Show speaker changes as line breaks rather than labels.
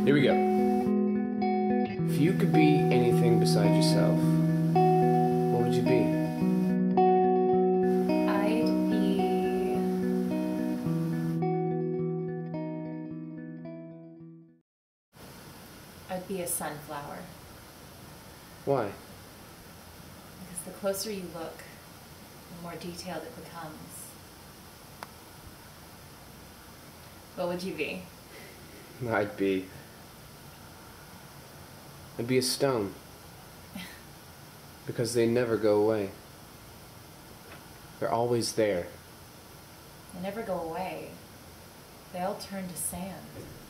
Here we go. If you could be anything beside yourself, what would you be?
I'd be a sunflower.
Why?
Because the closer you look, the more detailed it becomes. What would you be?
I'd be a stone. Because they never go away. They're always there.
They never go away. They all turn to sand.